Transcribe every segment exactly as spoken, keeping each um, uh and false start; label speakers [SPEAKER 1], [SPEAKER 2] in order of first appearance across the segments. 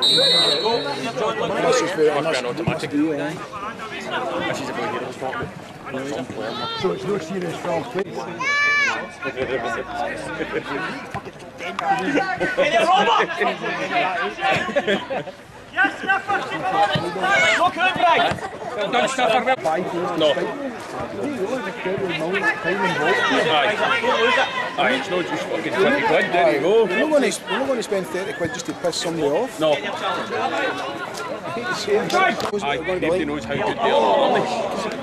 [SPEAKER 1] This is very much an automatic. This is a boy here at the so it's no serious strong play.
[SPEAKER 2] Yes, Sniffer! Look out, Brian!
[SPEAKER 3] Well done, Sniffer.
[SPEAKER 1] No. Aye, it's not just fucking twenty quid, there you go. We're not going to, we're not going to spend thirty quid just to piss somebody off. No. I hate to say it. Aye, nobody knows how good they are, are they?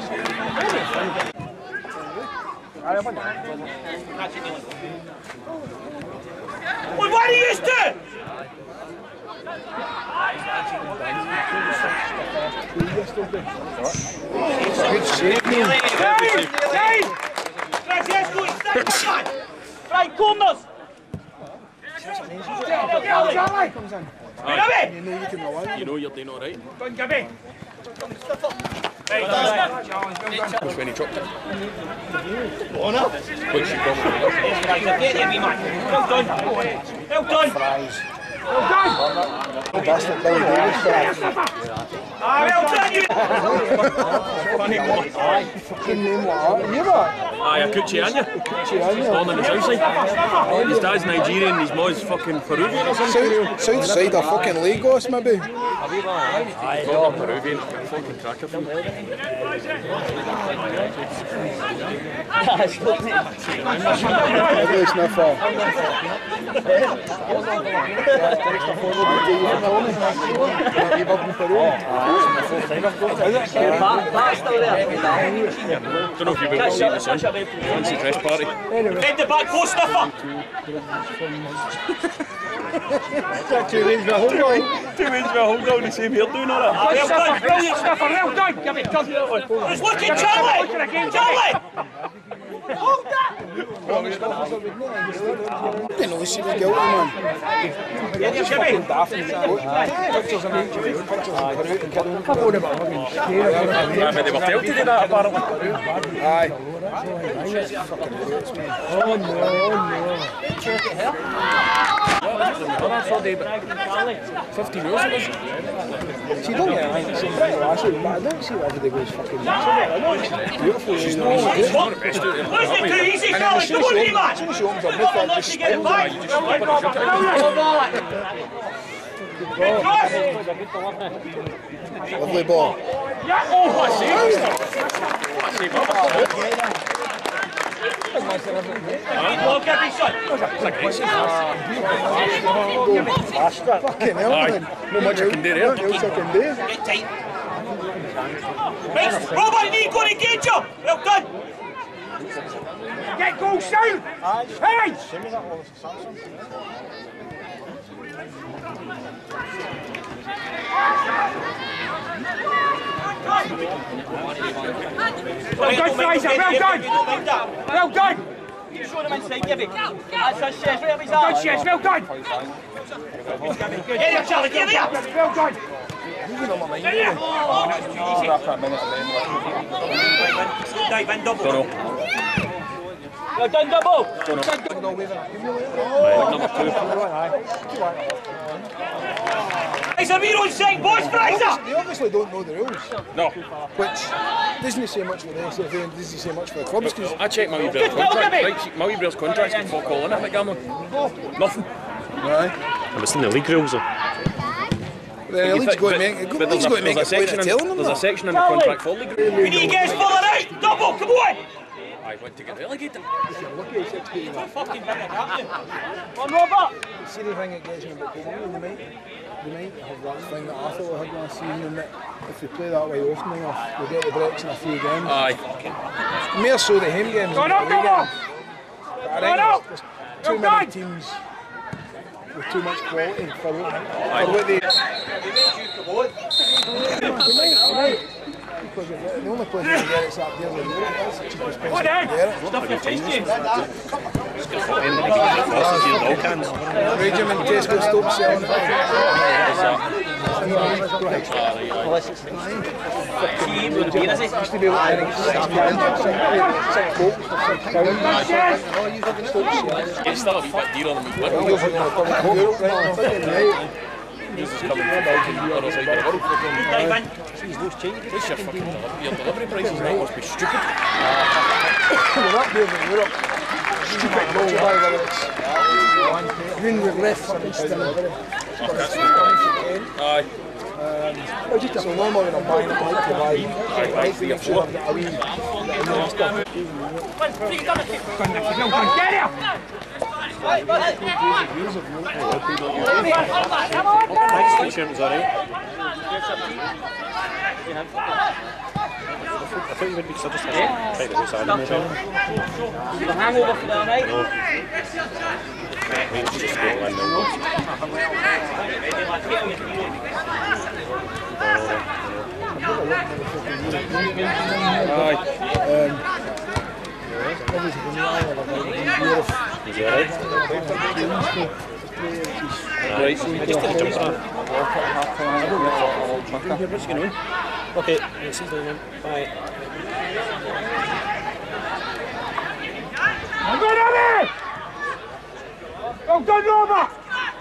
[SPEAKER 2] Well, what are you used to?
[SPEAKER 1] Good save, man.
[SPEAKER 2] Save! Save! Right, yes, go, stand up, man! Right, corners!
[SPEAKER 1] Comes in.
[SPEAKER 2] Gabby!
[SPEAKER 1] You know you can rely.
[SPEAKER 4] You know you're doing all right.
[SPEAKER 2] Done, Gabby!
[SPEAKER 4] Which when he dropped it.
[SPEAKER 2] On up!
[SPEAKER 4] Which he probably
[SPEAKER 2] Right, get there, me man. Well done. Well done.
[SPEAKER 1] Fries.
[SPEAKER 2] Well done.
[SPEAKER 1] That's the Billy Davis fries.
[SPEAKER 2] Ah, well done, you.
[SPEAKER 4] funny boy.
[SPEAKER 1] Aye, fucking name like that. You know
[SPEAKER 4] Aye, a Kuchi Anya.
[SPEAKER 1] Kuchi Anya.
[SPEAKER 4] Born on the south side. His dad's Nigerian, his mom's fucking Peruvian or something.
[SPEAKER 1] South, south side of fucking Lagos, maybe.
[SPEAKER 4] Aye, no. Peruvian. Fucking cracker for him.
[SPEAKER 1] Ugly Sniffer.
[SPEAKER 4] Don't know if you've ever seen this one. Fancy dress party.
[SPEAKER 2] Bend the back post, Sniffer.
[SPEAKER 1] Two wins for a whole guy.
[SPEAKER 4] Two wins for a whole dog, the same here doing all that.
[SPEAKER 2] Well done.
[SPEAKER 3] Brilliant, Sniffer. Well done. Give it, come here.
[SPEAKER 2] Just look at Charlie. Charlie. Hold that.
[SPEAKER 1] I didn't know she was guilty, man.
[SPEAKER 2] Jimmy.
[SPEAKER 1] Pictures of pictures of
[SPEAKER 4] Yeah, but they were told to do that apparently.
[SPEAKER 1] Aye.
[SPEAKER 3] Oh no, oh
[SPEAKER 4] fifteen years ago.
[SPEAKER 1] She don't get anything so pretty last week, but I don't see why everybody goes fucking nuts. She's beautiful. She's not
[SPEAKER 2] What is it too easy, Charlie? Come on, me man.
[SPEAKER 1] As soon as she opens her mouth, I just
[SPEAKER 2] Get it
[SPEAKER 1] spin
[SPEAKER 2] back.
[SPEAKER 1] Lovely ball.
[SPEAKER 2] Yeah. Oh, what a save. Well, Gabby, son.
[SPEAKER 1] Fucking hell, man.
[SPEAKER 4] Not much I can do there.
[SPEAKER 1] What else I can do?
[SPEAKER 2] Get tight. Right, Robert, you need to go and engage you. Well done.
[SPEAKER 3] Get goals down! Hey! Well done, Fraser, well done! Well done!
[SPEAKER 2] You show them inside, Gabby. That's us, Shez, right up his
[SPEAKER 3] Well done,
[SPEAKER 2] arse.
[SPEAKER 3] Shez, well done!
[SPEAKER 2] Get there, Charlie, get there.
[SPEAKER 3] Well done!
[SPEAKER 2] Dive in, double.
[SPEAKER 4] Don't know.
[SPEAKER 2] Well done, double.
[SPEAKER 4] Number two.
[SPEAKER 2] Fraser, we're on second, boys, Fraser.
[SPEAKER 1] They obviously don't know the rules,
[SPEAKER 4] No.
[SPEAKER 1] which doesn't say much for the S F A and doesn't say much for the clubs. Because
[SPEAKER 4] I checked Millie Blair's contract. Right, Millie Blair's contract's got fuck all in it, like gambling. Nothing.
[SPEAKER 1] Aye.
[SPEAKER 5] I'm listening to the league rules though.
[SPEAKER 1] The league's going to make it.
[SPEAKER 4] But there's
[SPEAKER 1] League's
[SPEAKER 4] a,
[SPEAKER 1] going to make
[SPEAKER 4] there's a
[SPEAKER 1] it point
[SPEAKER 4] section
[SPEAKER 1] of
[SPEAKER 4] in,
[SPEAKER 1] telling them
[SPEAKER 4] there's a
[SPEAKER 1] that.
[SPEAKER 4] section in the contract for league.
[SPEAKER 2] We need guys falling out. Double, come on.
[SPEAKER 4] I went to get relegated.
[SPEAKER 2] Fucking bring it up, you. Come on, Robert.
[SPEAKER 1] See the thing that gets me about Colombia, they might, they might have that thing that I thought I had last season, that if they play that way often enough, they'll get the breaks in a few games.
[SPEAKER 4] Aye.
[SPEAKER 1] More so the home games
[SPEAKER 3] Go
[SPEAKER 1] than
[SPEAKER 3] on,
[SPEAKER 1] the away
[SPEAKER 3] go on.
[SPEAKER 1] games. But I
[SPEAKER 3] Go
[SPEAKER 1] think
[SPEAKER 3] on.
[SPEAKER 1] there's, there's too
[SPEAKER 3] Well
[SPEAKER 1] many
[SPEAKER 3] done.
[SPEAKER 1] teams with too much quality for what, for what they... They might, they might. Because the only place you can get it's up there in Europe, that's the cheapest place you can get it. Raging and Tesco stop selling it. Used to be able to get six Cokes for six pounds.
[SPEAKER 4] It's still a wee bit dearer than we
[SPEAKER 1] Well,
[SPEAKER 4] went.
[SPEAKER 1] you're looking at a public Europe right now.
[SPEAKER 4] This is coming from the other side of the world.
[SPEAKER 2] Dave,
[SPEAKER 4] What's your fucking delivery? Your delivery prices now must be stupid.
[SPEAKER 1] We're up there in Europe. Stupid low buy, whether it's green with left fucking still.
[SPEAKER 4] Aye.
[SPEAKER 1] Um, just so normal when I'm buying it, I like to buy. I like to make sure I've got a wee bit of stuff.
[SPEAKER 3] Get him!
[SPEAKER 4] Station's alright. I thought you would be so just yeah. Try to do something maybe.
[SPEAKER 2] The hangover for the night.
[SPEAKER 4] No. Maybe just go one now. Aye.
[SPEAKER 1] Um, obviously from the island,
[SPEAKER 4] is he alright? Right, I just did a jump on. What's going on? Okay, let's see then. Bye.
[SPEAKER 3] Well done, Abby! Well done, Roma!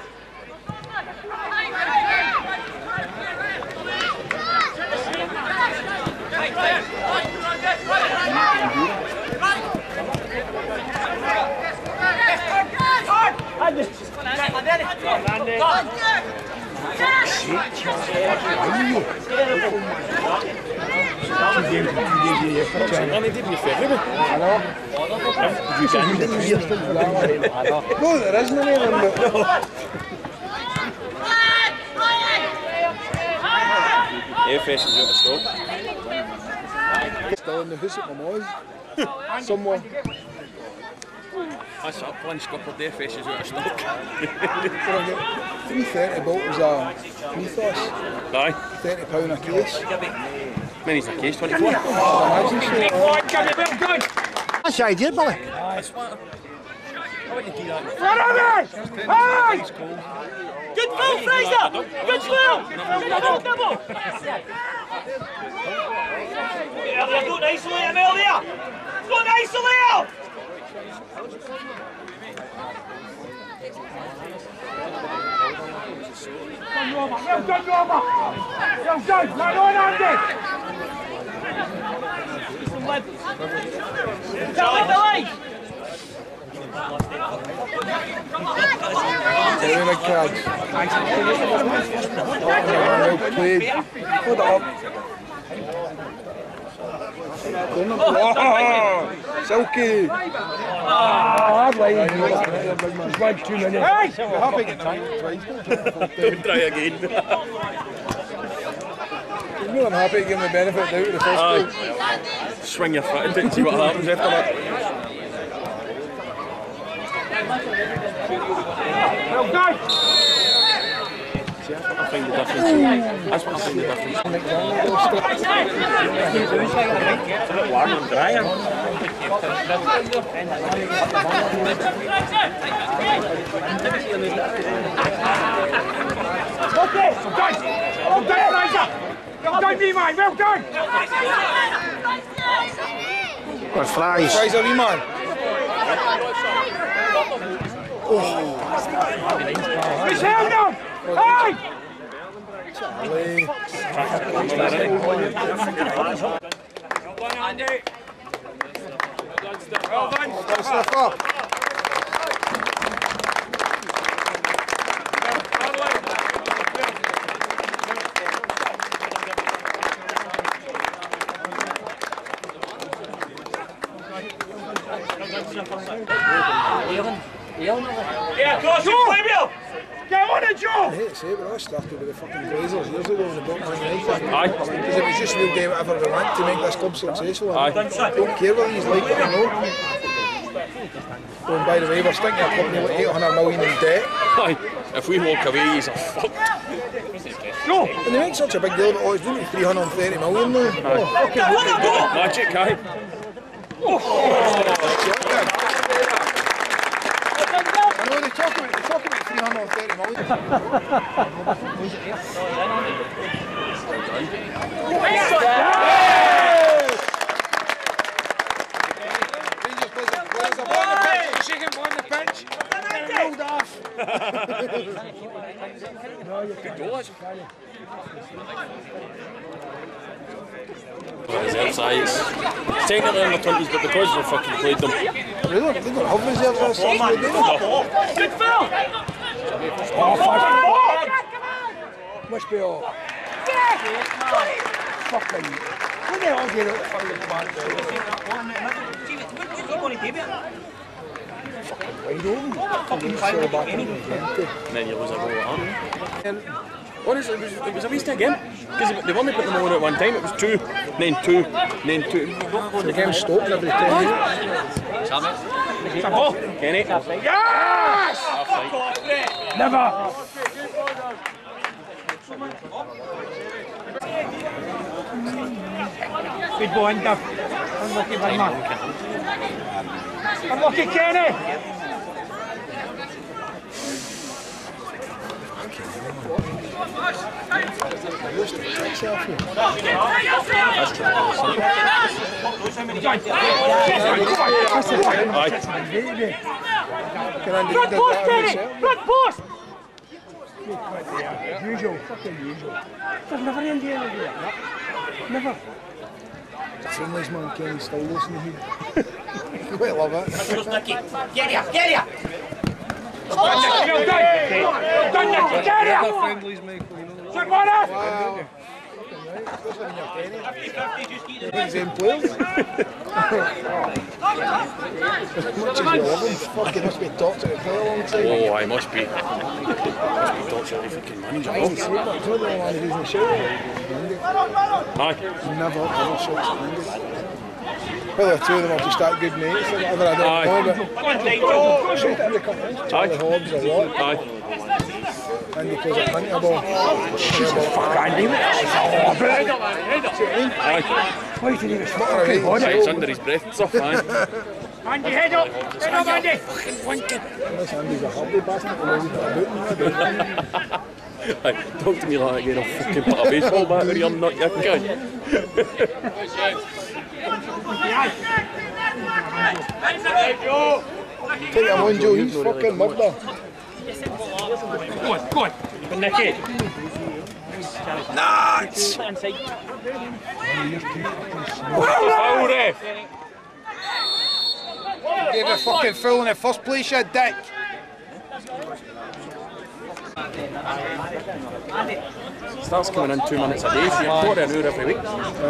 [SPEAKER 1] no, there isn't any of them. No.
[SPEAKER 4] Airface is out of stock.
[SPEAKER 1] Still in the house at my mom's. Somewhere.
[SPEAKER 4] That's up, one scuppered airface is out of stock.
[SPEAKER 1] three thirty bottles of Mythos.
[SPEAKER 4] Aye.
[SPEAKER 1] thirty pounds a case.
[SPEAKER 4] Many's a case, twenty-four.
[SPEAKER 1] Imagine so.
[SPEAKER 3] Well done!
[SPEAKER 5] That's the idea, Billy.
[SPEAKER 4] That's what I wouldn't do that.
[SPEAKER 3] Well done! Hey!
[SPEAKER 2] Good foul, Fraser! Good foul! Double, double! Earlier, don't isolate him earlier! Don't isolate him!
[SPEAKER 3] Well done, Roma! Well done! Well on, Andy!
[SPEAKER 2] Charlie, Billy!
[SPEAKER 1] Very big cards. Well played. Hold it up. Oh, Silky!
[SPEAKER 3] Hard line. Just one too many. Hey!
[SPEAKER 1] You're happy to get tanked twice.
[SPEAKER 4] Don't try again.
[SPEAKER 1] You know I'm happy to give him the benefit of the doubt of the first goal.
[SPEAKER 4] Swing your foot into it and see what happens after that.
[SPEAKER 3] Well done!
[SPEAKER 4] See, that's what I find the difference. That's what I find the difference. It's a bit warm and dry.
[SPEAKER 3] Okay, well done! Well done, Fraser! Well done, Levi! Well done!
[SPEAKER 5] What flies?
[SPEAKER 1] Fraser, wee man.
[SPEAKER 3] He's held on! Hey!
[SPEAKER 1] Charlie.
[SPEAKER 3] Well done, Andy! Well done,
[SPEAKER 1] Well done, Sniffer.
[SPEAKER 2] Yeah, cross it, Fabio!
[SPEAKER 3] Get on it, Joe!
[SPEAKER 1] I hate to say it, but I started with the fucking Glazers years ago in the Bolton United.
[SPEAKER 4] Aye.
[SPEAKER 1] Because it was just we'll do whatever we want to make this club successful.
[SPEAKER 4] Aye.
[SPEAKER 1] I don't care whether he's like it or no. Oh, and by the way, we're sticking a company with eight hundred million in debt.
[SPEAKER 4] Aye. If we walk away, he's a fuck.
[SPEAKER 3] No!
[SPEAKER 1] And they make such a big deal about, oh, it's doing three hundred thirty million now. Oh, fucking look
[SPEAKER 4] Magic, aye.
[SPEAKER 1] I know they talk about, they talk about three hundred thirty million. Rangers players are on the pitch, shaking on the pitch, rolled off.
[SPEAKER 4] Good goal, actually. Reserve sides. Technically under twenties, but because they've fucking played them.
[SPEAKER 1] They don't, they don't have reserves on side, do they?
[SPEAKER 2] Good foul!
[SPEAKER 1] Must be all. Fucking. When they all get out for the back there. Wide open. Fucking fire back in.
[SPEAKER 4] And then you lose a goal at home. Honestly, it was, it was a waste of a game. Because they only put them on at one time. It was two, then two, then two.
[SPEAKER 1] The game stopped every ten minutes.
[SPEAKER 4] Kenny.
[SPEAKER 2] Yes!
[SPEAKER 3] Never! Good ball, Duff. Unlucky, very much. Unlucky, Kenny!
[SPEAKER 2] Front post, Kenny! Front post!
[SPEAKER 3] Usual, fucking usual. There's never any end of it. Never.
[SPEAKER 1] Friendly's man, Kenny still listening to him. Quite love it.
[SPEAKER 2] Get here, get here!
[SPEAKER 3] Well done! Well done, Nicky! Get here!
[SPEAKER 1] Friendly's Michael, you know.
[SPEAKER 3] Check one up!
[SPEAKER 1] Wow. Same players. As much as you love him, fucking must be talked about for a long time.
[SPEAKER 4] Oh, I must be. Must be talked about the fucking manager.
[SPEAKER 1] I used to say that, it's not the only man who doesn't shout at
[SPEAKER 4] Aye.
[SPEAKER 1] Never, never shouts at Andy. Well, the two of them are just that good mates or whatever, I don't
[SPEAKER 4] Aye.
[SPEAKER 1] know, but shout at every couple. Charlie Hobbs a lot.
[SPEAKER 4] Aye.
[SPEAKER 1] Andy plays a plenty of ball.
[SPEAKER 3] Fuck Andy, mate.
[SPEAKER 4] Aye.
[SPEAKER 3] Why did he even
[SPEAKER 1] Not alright,
[SPEAKER 3] fucking body?
[SPEAKER 4] Aye, it's under his breath and stuff, aye.
[SPEAKER 3] Andy, head up! Head up, Andy!
[SPEAKER 1] unless Andy's a hobby bastard, and he's got a boot in there.
[SPEAKER 4] Aye, talk to me like that again, I'll fucking put a baseball bat where I'm not your guy.
[SPEAKER 1] Take him on, Joe, he's fucking murder.
[SPEAKER 3] Go on, go on.
[SPEAKER 2] Nicky!
[SPEAKER 4] Nuts! Foul ref!
[SPEAKER 1] Gave a fucking foul in the first place, you dick.
[SPEAKER 4] Starts coming in two minutes a day, so you're quarter an hour every week.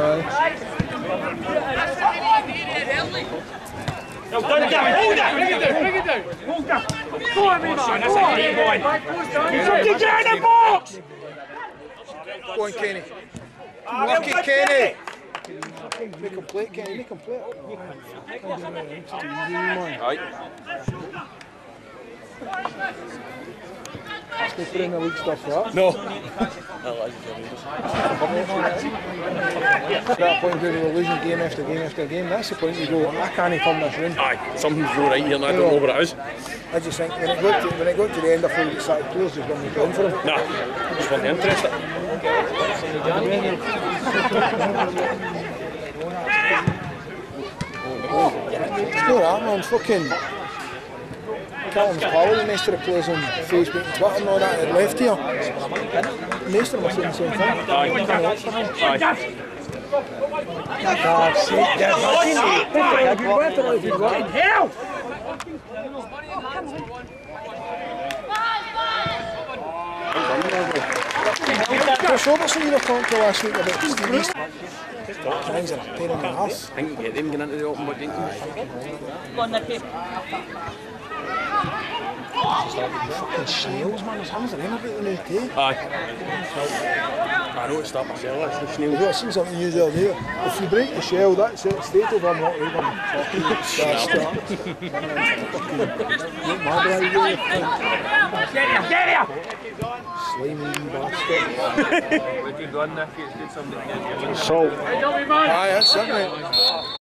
[SPEAKER 2] Well done, Gavin! Hold that!
[SPEAKER 3] Bring it down, bring it down. Hold that. Go on, me man. That's a great boy. You fucking get in the box!
[SPEAKER 1] Go on, Kenny. Lucky Kenny. Make him play it, Kenny. Make him play it.
[SPEAKER 4] Aye.
[SPEAKER 1] Let's go put in the league stuff for that.
[SPEAKER 4] No.
[SPEAKER 1] At that point where we're losing game after game after game, that's the point you go, I can't come this round.
[SPEAKER 4] Aye, something's wrong right here and I don't know what it is.
[SPEAKER 1] I just think when it got to, when it got to the end, I thought we started players just going to go for him.
[SPEAKER 4] Nah, just wasn't interested.
[SPEAKER 1] It's not that, man. Fucking Callum's Powell, the most of the players on Facebook and Twitter and all that had left here. Most of them are saying the same thing.
[SPEAKER 4] Aye. Aye.
[SPEAKER 3] God's sake, that's good weapon if you want. Hell!
[SPEAKER 1] Chris Robertson, you were talking to last week about Steve East. Things are a pain in the arse.
[SPEAKER 4] I think you get them getting into the open, but didn't you?
[SPEAKER 2] Go on, Nicky!
[SPEAKER 1] Fucking snails, man. His hands are in about the new day.
[SPEAKER 4] Aye. I know it's starting myself, it's the snail.
[SPEAKER 1] I've seen something new the other day. If you break the shell, that's it. State of I'm not leaving. Fucking bastard. Fucking mad right there.
[SPEAKER 3] Get here, get here!
[SPEAKER 1] Slimy bastard.
[SPEAKER 4] Good one, Nicky, it's good somebody.
[SPEAKER 1] Salt. Aye, that's it, mate.